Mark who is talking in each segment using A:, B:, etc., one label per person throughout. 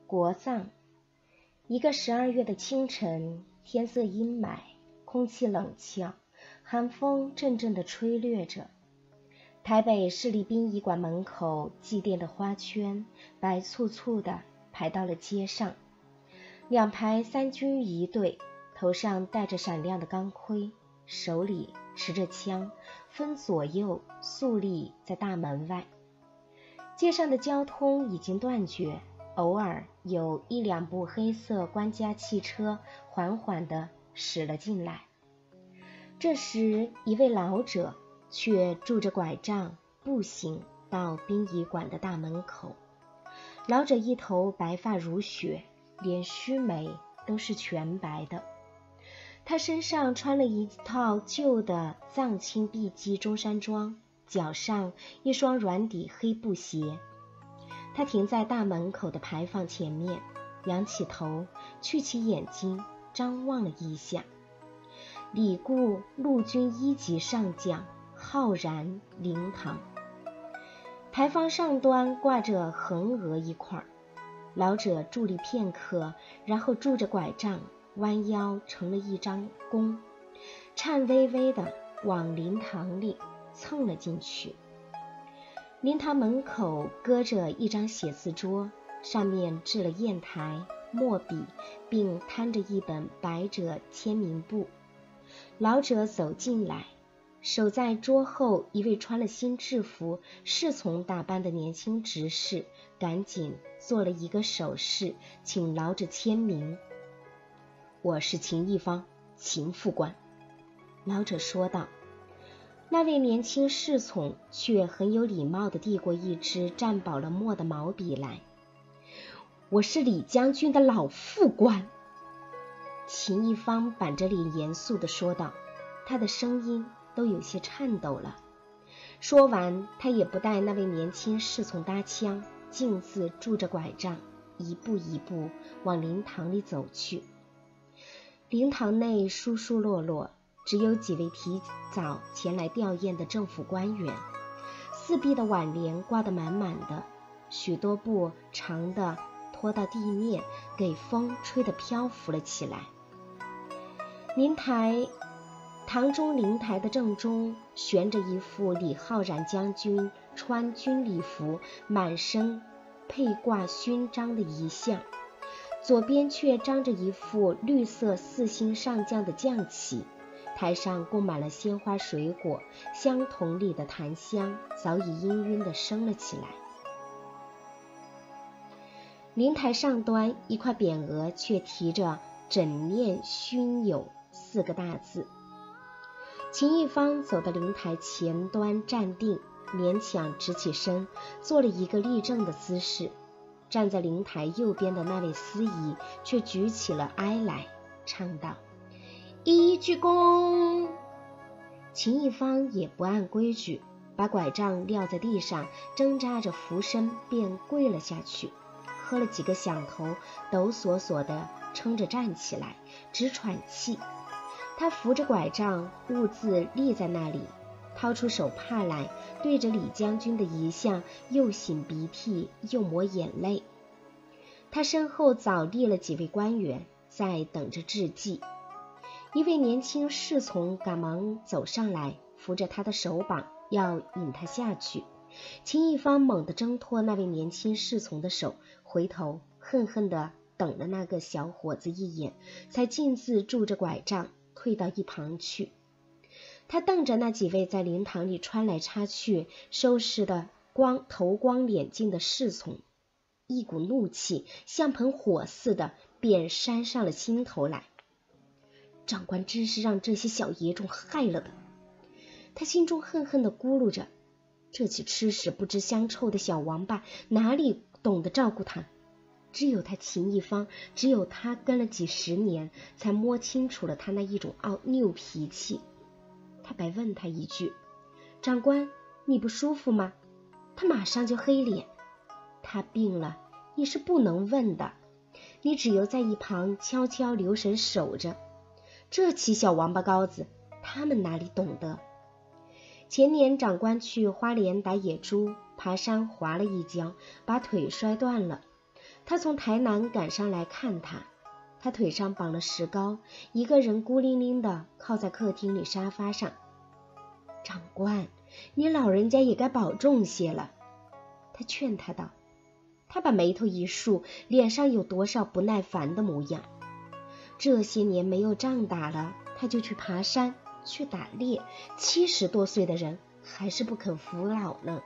A: 国葬。一个12月的清晨，天色阴霾，空气冷峭，寒风阵阵地吹掠着。台北市立殡仪馆门口祭奠的花圈白簇簇地排到了街上，两排三军仪队，头上戴着闪亮的钢盔，手里持着枪，分左右肃立在大门外。街上的交通已经断绝，偶尔有1、2部黑色官家汽车缓缓地驶了进来。这时，一位老者却拄着拐杖步行到殡仪馆的大门口。老者一头白发如雪，连须眉都是全白的。他身上穿了一套旧的藏青碧鸡中山装，脚上一双软底黑布鞋。他停在大门口的牌坊前面，仰起头，觑起眼睛，张望了一下。李固陆军1级上将，浩然灵堂。牌坊上端挂着横额一块，老者伫立片刻，然后拄着拐杖，弯腰成了一张弓，颤巍巍地往灵堂里蹭了进去。灵堂门口搁着一张写字桌，上面置了砚台、墨笔，并摊着一本白折签名簿。老者走进来，守在桌后一位穿了新制服、侍从打扮的年轻执事赶紧做了一个手势，请老者签名。我是秦一方，秦副官。老者说道。那位年轻侍从却很有礼貌地递过一支蘸饱了墨的毛笔来。我是李将军的老副官。秦一方板着脸严肃地说道，他的声音都有些颤抖了。说完，他也不带那位年轻侍从搭腔，径自拄着拐杖，一步一步往灵堂里走去。灵堂内疏疏落落，只有几位提早前来吊唁的政府官员，四壁的挽联挂得满满的，许多布长的拖到地面，给风吹得漂浮了起来。堂中灵台的正中悬着一副李浩然将军穿军礼服，满身佩挂勋章的遗像，左边却张着一副绿色4星上将的将旗。台上供满了鲜花水果，香筒里的檀香早已氤氲地升了起来。灵台上端一块匾额却题着枕念勋友4个大字。秦一方走到灵台前端站定，勉强直起身，做了一个立正的姿势。站在灵台右边的那位司仪却举起了哀来，唱道，一鞠躬。秦一方也不按规矩，把拐杖撂在地上，挣扎着俯身便跪了下去，喝了几个响头，抖索索地撑着站起来，直喘气。他扶着拐杖兀自立在那里，掏出手帕来，对着李将军的遗像又擤鼻涕又抹眼泪。他身后早立了几位官员，在等着致祭。一位年轻侍从赶忙走上来，扶着他的手膀，要引他下去。秦一方猛地挣脱那位年轻侍从的手，回头恨恨地等了那个小伙子一眼，才径自拄着拐杖退到一旁去。他瞪着那几位在灵堂里穿来插去、收拾的头光脸净的侍从，一股怒气像盆火似的便扇上了心头来。长官真是让这些小野种害了的。他心中恨恨地咕噜着，这起吃屎不知香臭的小王八哪里懂得照顾他。只有他秦一方，只有他跟了几10年，才摸清楚了他那一种拗脾气。他白问他一句，长官，你不舒服吗？他马上就黑脸。他病了，你是不能问的，你只有在一旁悄悄留神守着。这起小王八羔子，他们哪里懂得？前年长官去花莲打野猪，爬山滑了一跤，把腿摔断了。 他从台南赶上来看他，他腿上绑了石膏，一个人孤零零地靠在客厅里沙发上。长官，你老人家也该保重些了，他劝他道。他把眉头一竖，脸上有多少不耐烦的模样。这些年没有仗打了，他就去爬山，去打猎，70多岁的人还是不肯服老呢。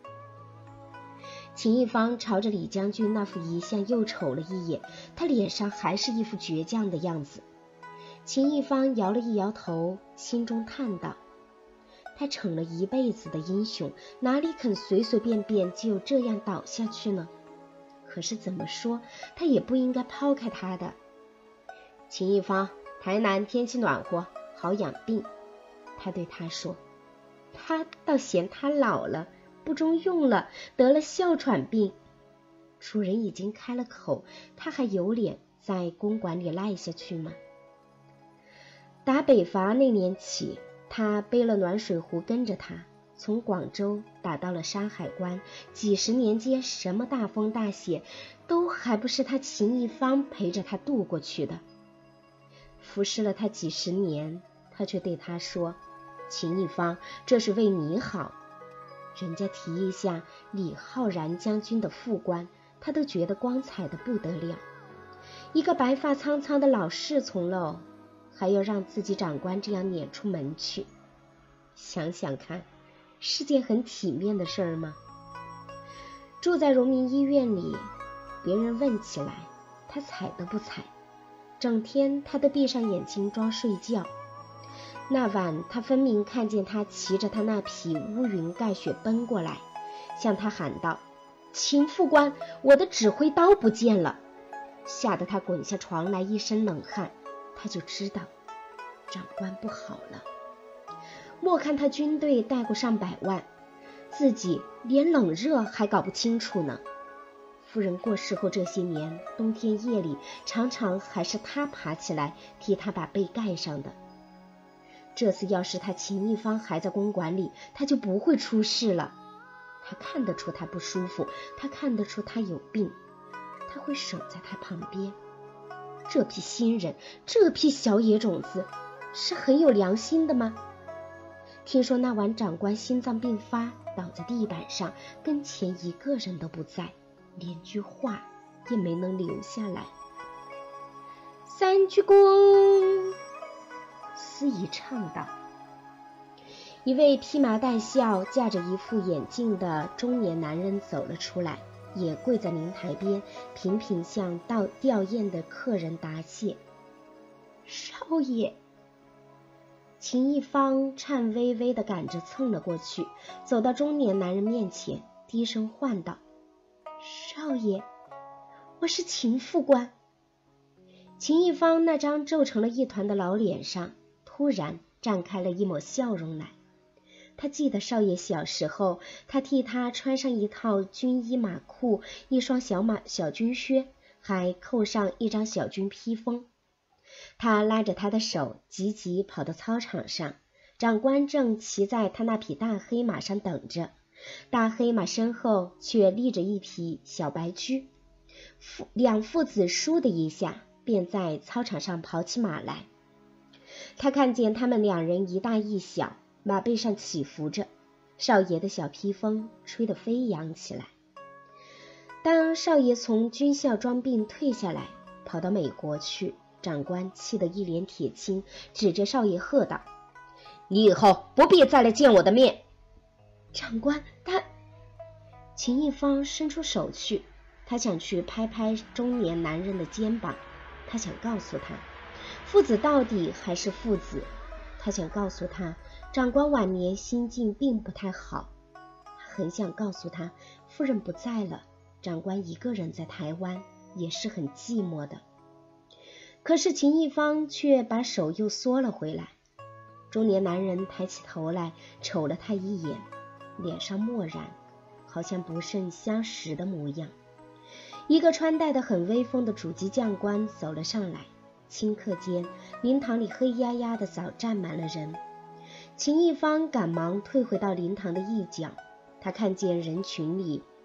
A: 秦一方朝着李将军那副遗像又瞅了一眼，他脸上还是一副倔强的样子。秦一方摇了一摇头，心中叹道，他逞了一辈子的英雄，哪里肯随随便便就这样倒下去呢？可是怎么说，他也不应该抛开他的。秦一方，台南天气暖和，好养病，他对他说。他倒嫌他老了，不中用了，得了哮喘病。主人已经开了口，他还有脸在公馆里赖下去吗？打北伐那年起，他背了暖水壶跟着他，从广州打到了山海关，几十年间什么大风大雪，都还不是他秦一方陪着他度过去的。服侍了他几十年，他却对他说，秦一方，这是为你好。人家提一下李浩然将军的副官，他都觉得光彩的不得了。一个白发苍苍的老侍从喽，还要让自己长官这样撵出门去。想想看，是件很体面的事儿吗？住在荣民医院里，别人问起来，他睬都不睬，整天他都闭上眼睛装睡觉。那晚他分明看见他骑着他那匹乌云盖雪奔过来，向他喊道，秦副官，我的指挥刀不见了。吓得他滚下床来，一身冷汗，他就知道长官不好了。莫看他军队带过上百万，自己连冷热还搞不清楚呢。夫人过世后这些年，冬天夜里常常还是他爬起来替他把被盖上的。这次要是他秦一方还在公馆里，他就不会出事了。他看得出他不舒服，他看得出他有病，他会守在他旁边。这批新人，这批小野种子，是很有良心的吗？听说那晚长官心脏病发，倒在地板上，跟前一个人都不在，连句话也没能留下来。3鞠躬，司仪唱道。一位披麻戴孝、架着一副眼镜的中年男人走了出来，也跪在灵台边，频频向吊唁的客人答谢。少爷。秦一方颤巍巍地赶着蹭了过去，走到中年男人面前，低声唤道，少爷，我是秦副官。秦一方那张皱成了一团的老脸上突然绽开了一抹笑容来。他记得少爷小时候，他替他穿上一套军衣马裤，一双小军靴，还扣上一张小军披风。他拉着他的手急急跑到操场上，长官正骑在他那匹大黑马上等着，大黑马身后却立着一匹小白驹。两父子倏的一下便在操场上跑起马来。他看见他们两人一大一小，马背上起伏着，少爷的小披风吹得飞扬起来。当少爷从军校装病退下来，跑到美国去，长官气得一脸铁青，指着少爷喝道，你以后不必再来见我的面。长官，他……秦一方伸出手去，他想去拍拍中年男人的肩膀，他想告诉他，父子到底还是父子，他想告诉他，长官晚年心境并不太好，很想告诉他，夫人不在了，长官一个人在台湾也是很寂寞的。可是秦一方却把手又缩了回来。中年男人抬起头来瞅了他一眼，脸上漠然，好像不甚相识的模样。一个穿戴得很威风的主级将官走了上来，顷刻间灵堂里黑压压的早站满了人。秦一方赶忙退回到灵堂的一角，他看见人群里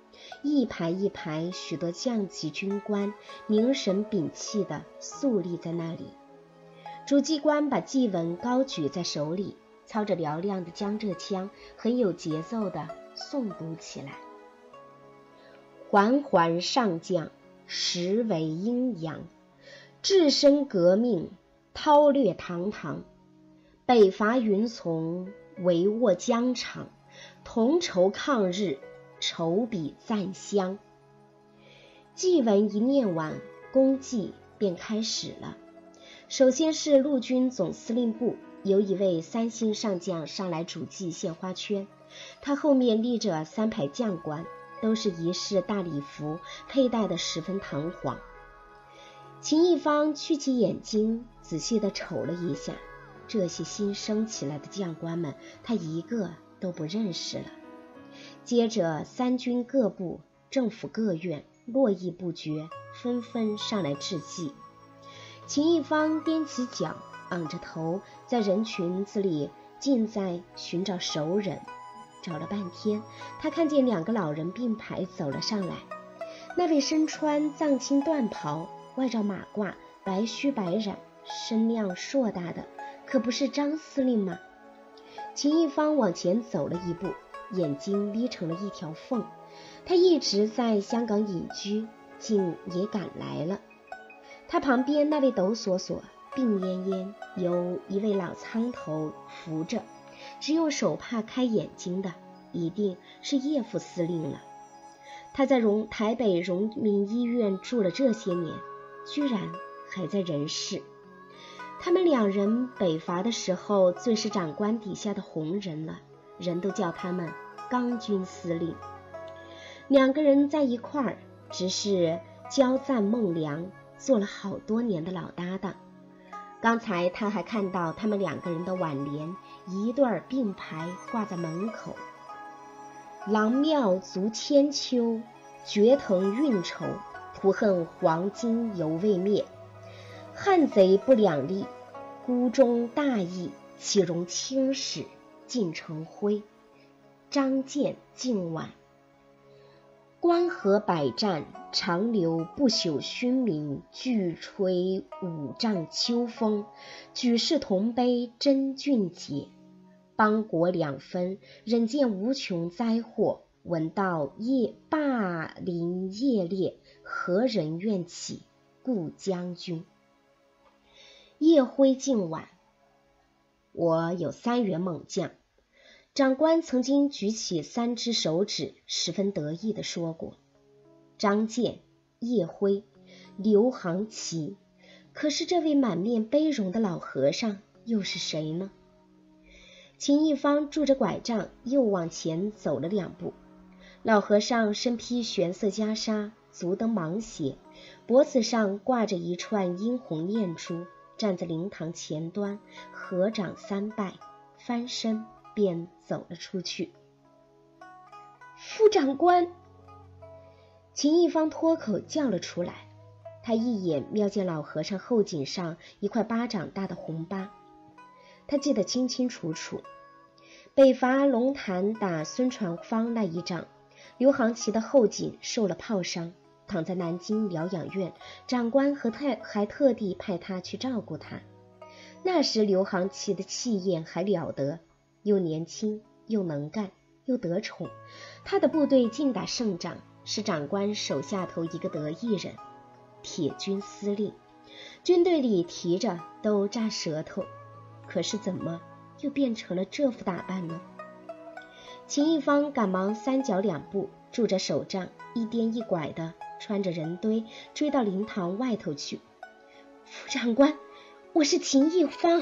A: 一排一排许多将级军官凝神屏气地肃立在那里。主祭官把祭文高举在手里，操着嘹亮的江浙腔，很有节奏地诵读起来。缓缓上将，实为阴阳，置身革命，韬略堂堂，北伐云从，围握疆场，同仇抗日，筹笔赞襄。祭文一念完，公祭便开始了。首先是陆军总司令部有一位3星上将上来主祭献花圈，他后面立着3排将官，都是一式大礼服，佩戴得十分堂皇。秦一方曲起眼睛，仔细地瞅了一下，这些新升起来的将官们，他一个都不认识了。接着3军各部、政府各院络绎不绝，纷纷上来致祭。秦一方踮起脚，昂着头，在人群子里尽在寻找熟人。找了半天，他看见2个老人并排走了上来。那位身穿藏青缎袍，外罩马褂，白须白染，身量硕大的，可不是张司令吗？秦一方往前走了一步，眼睛眯成了一条缝。他一直在香港隐居，竟也赶来了。他旁边那位抖索索、病恹恹，由一位老苍头扶着，只有手帕开眼睛的，一定是叶副司令了。他在台北荣民医院住了这些年，居然还在人世。他们2人北伐的时候，最是长官底下的红人了，人都叫他们钢军司令。2个人在一块儿，只是交赞孟良，做了好多年的老搭档。刚才他还看到他们2个人的挽联一对并排挂在门口：郎庙足千秋，绝藤运筹，图恨黄金犹未灭。汉贼不两立，孤忠大义，岂容青史尽成灰。张建敬晚。关河百战，长流不朽勋名，巨吹五丈秋风，举世同悲真俊杰。邦国2分，忍见无穷灾祸，闻道霸凌业烈，何人愿起？故将军。夜辉敬晚。我有3员猛将。长官曾经举起3只手指，十分得意地说过：张建、叶辉、刘航奇。可是这位满面悲容的老和尚又是谁呢？秦一方拄着拐杖又往前走了2步。老和尚身披玄色袈裟，足蹬芒鞋，脖子上挂着一串殷红念珠，站在灵堂前端，合掌3拜，翻身便走了出去。副长官！秦一方脱口叫了出来。他一眼瞄见老和尚后颈上一块巴掌大的红疤，他记得清清楚楚。北伐龙潭打孙传芳那一仗，刘航奇的后颈受了炮伤，躺在南京疗养院，长官还特地派他去照顾他。那时刘航奇的气焰还了得，又年轻又能干又得宠，他的部队尽打胜仗，是长官手下头一个得意人，铁军司令，军队里提着都扎舌头。可是怎么又变成了这副打扮呢？秦一方赶忙3脚2步，拄着手杖，一颠一拐的穿着人堆追到灵堂外头去。副长官，我是秦一方。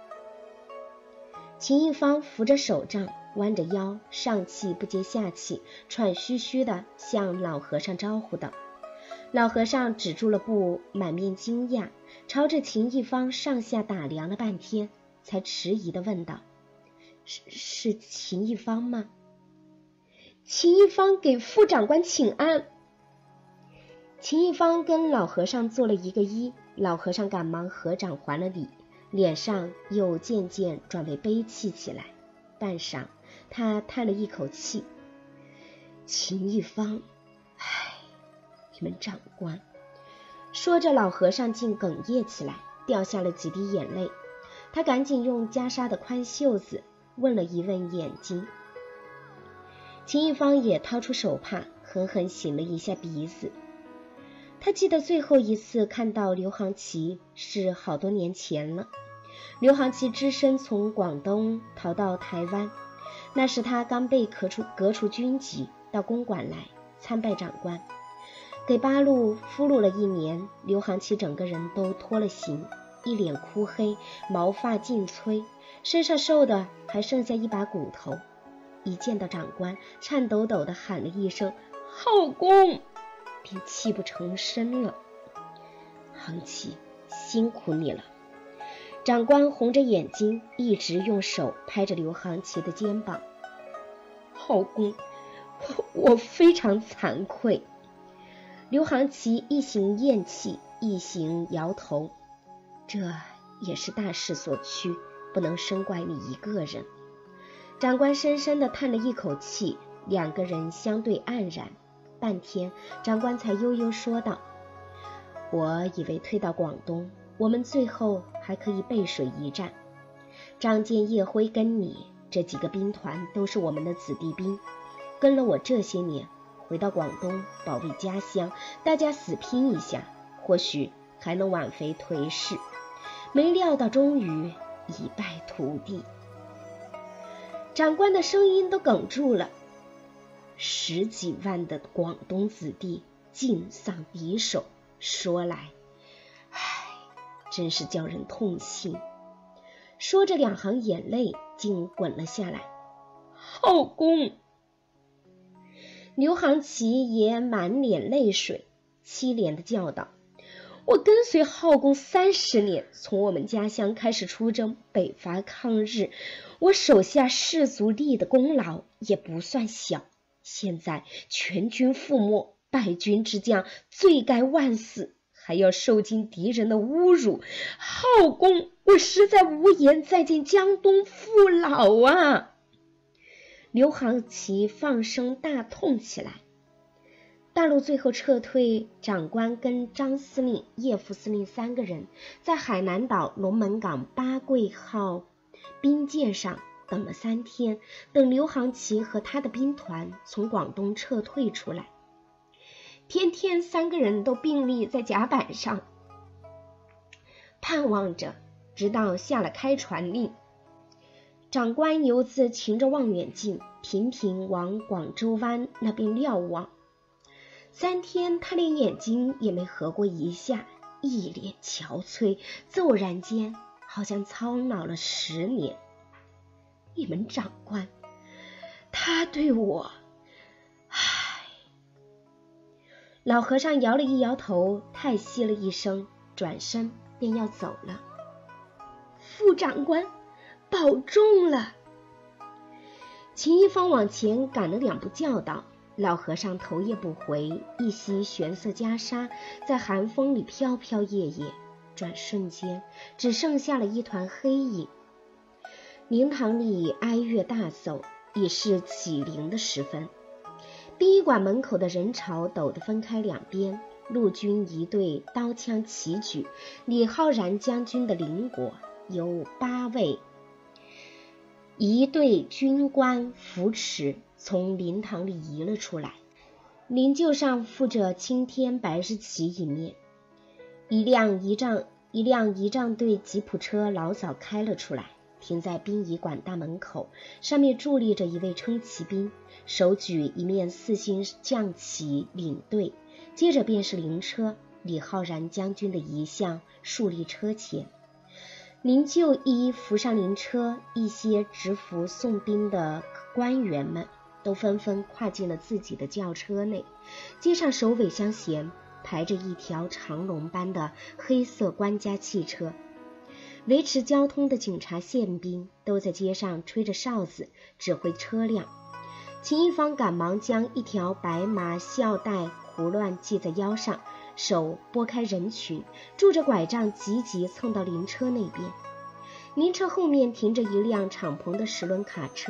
A: 秦一方扶着手杖，弯着腰，上气不接下气，喘吁吁地向老和尚招呼道。老和尚止住了步，满面惊讶，朝着秦一方上下打量了半天，才迟疑地问道：是秦一方吗？秦一方给副长官请安。秦一方跟老和尚做了一个揖，老和尚赶忙合掌还了礼，脸上又渐渐转为悲戚起来。半晌，他叹了一口气。 秦一方，唉，你们长官。说着，老和尚竟哽咽起来，掉下了几滴眼泪。他赶紧用袈裟的宽袖子问了一问眼睛。秦一方也掏出手帕，狠狠擤了一下鼻子。他记得最后一次看到刘航奇是好多年前了。刘航奇只身从广东逃到台湾，那时他刚被革除军籍，到公馆来参拜长官，给八路俘虏了1年。刘航奇整个人都脱了形，一脸枯黑，毛发尽摧，身上瘦的还剩下一把骨头。一见到长官，颤抖抖地喊了一声后宫，便泣不成声了。航奇，辛苦你了。长官红着眼睛，一直用手拍着刘航奇的肩膀。后宫，我非常惭愧。刘航奇一行咽气，一行摇头。这也是大势所趋，不能生怪你一个人。长官深深地叹了一口气，两个人相对黯然。半天，长官才悠悠说道：我以为退到广东，我们最后还可以背水一战。仗剑叶辉跟你这几个兵团都是我们的子弟兵，跟了我这些年，回到广东保卫家乡，大家死拼一下，或许还能挽回颓势。没料到终于一败涂地。长官的声音都哽住了，10几万的广东子弟尽丧敌手，说来，真是叫人痛心。说着2行眼泪竟滚了下来。后宫，刘航奇也满脸泪水，凄怜地叫道：我跟随后宫30年，从我们家乡开始出征，北伐抗日，我手下士卒立的功劳也不算小。现在全军覆没，败军之将罪该万死，还要受尽敌人的侮辱。后宫，我实在无颜再见江东父老啊！刘航奇放声大痛起来。大陆最后撤退，长官跟张司令、叶副司令3个人在海南岛龙门港8桂号兵舰上等了3天，等刘航奇和他的兵团从广东撤退出来。天天3个人都并立在甲板上，盼望着，直到下了开船令。长官游子擎着望远镜，频频往广州湾那边瞭望。3天他连眼睛也没合过一下，一脸憔悴，骤然间好像操劳了10年。你们长官，他对我，老和尚摇了一摇头，叹息了一声，转身便要走了。副长官保重了。秦一方往前赶了2步叫道。老和尚头也不回，一袭玄色袈裟在寒风里飘飘曳曳，转瞬间只剩下了一团黑影。灵堂里哀乐大奏，已是起灵的时分。殡仪馆门口的人潮陡得分开2边，陆军一队刀枪齐举，李浩然将军的灵柁由8位一队军官扶持从灵堂里移了出来，灵柩上附着青天白日旗一面。一辆仪仗队吉普车老早开了出来，停在殡仪馆大门口，上面伫立着一位称骑兵，手举一面4星将旗领队，接着便是灵车，李浩然将军的遗像竖立车前。灵柩一扶上灵车，一些执服送殡的官员们都纷纷跨进了自己的轿车内，街上首尾相衔排着一条长龙般的黑色官家汽车，维持交通的警察宪兵都在街上吹着哨子指挥车辆。秦一方赶忙将一条白麻孝带胡乱系在腰上，手拨开人群，拄着拐杖急急蹭到灵车那边。灵车后面停着一辆敞篷的10轮卡车，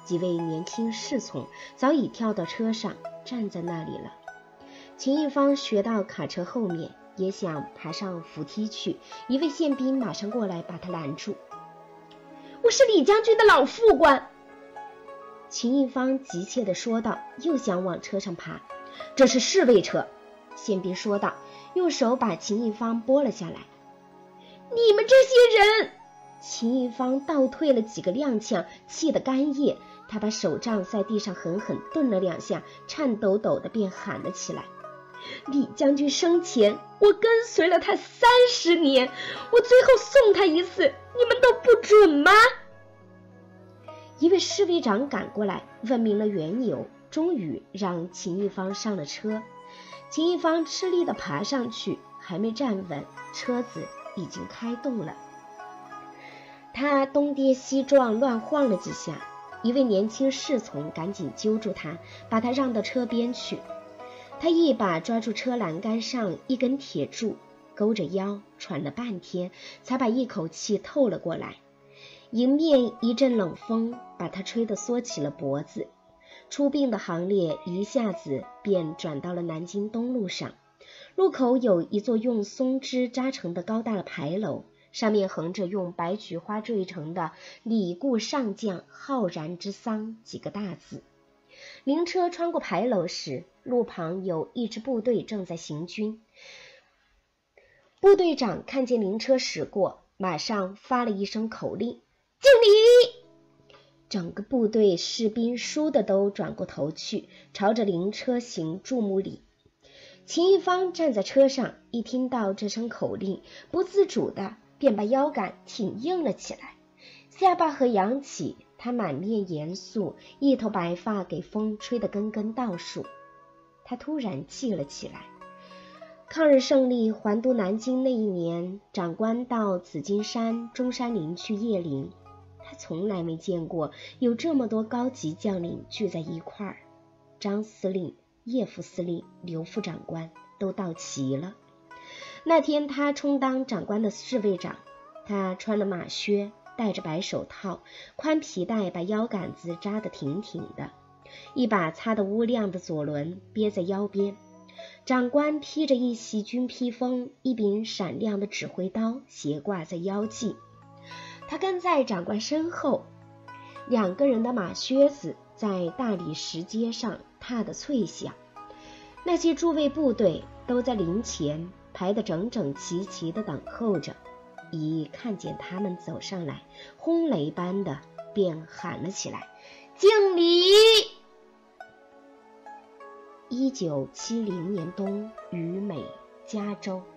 A: 几位年轻侍从早已跳到车上，站在那里了。秦一方学到卡车后面，也想爬上扶梯去，一位宪兵马上过来把他拦住。我是李将军的老副官，秦一方急切地说道，又想往车上爬。这是侍卫车，宪兵说道，用手把秦一方拨了下来。你们这些人！秦一方倒退了几个踉跄，气得干噎，他把手杖在地上狠狠顿了2下，颤抖抖地便喊了起来。李将军生前，我跟随了他30年，我最后送他一次，你们都不准吗？一位侍卫长赶过来，问明了缘由，终于让秦一方上了车。秦一方吃力地爬上去，还没站稳，车子已经开动了。他东跌西撞，乱晃了几下，一位年轻侍从赶紧揪住他，把他让到车边去。他一把抓住车栏杆上一根铁柱，勾着腰喘了半天，才把一口气透了过来。迎面一阵冷风把他吹得缩起了脖子，出殡的行列一下子便转到了南京东路上。路口有一座用松枝扎成的高大的牌楼，上面横着用白菊花缀成的李固上将浩然之丧几个大字。灵车穿过牌楼时，路旁有一支部队正在行军。部队长看见灵车驶过，马上发了一声口令，敬礼！整个部队士兵倏地都转过头去，朝着灵车行注目礼。秦一方站在车上，一听到这声口令，不自主的便把腰杆挺硬了起来，下巴和扬起，他满面严肃，一头白发给风吹得根根倒数。他突然记了起来，抗日胜利还都南京那一年，长官到紫金山、中山陵去谒陵，他从来没见过有这么多高级将领聚在一块儿。张司令、叶副司令、刘副长官都到齐了。那天他充当长官的侍卫长，他穿了马靴，戴着白手套，宽皮带把腰杆子扎得挺挺的，一把擦得乌亮的左轮别在腰边。长官披着一袭军披风，一柄闪亮的指挥刀斜挂在腰际，他跟在长官身后，2个人的马靴子在大理石阶上踏得脆响。那些诸位部队都在陵前排得整整齐齐地等候着，一看见他们走上来，轰雷般的便喊了起来，敬礼！1970年冬，于美加州。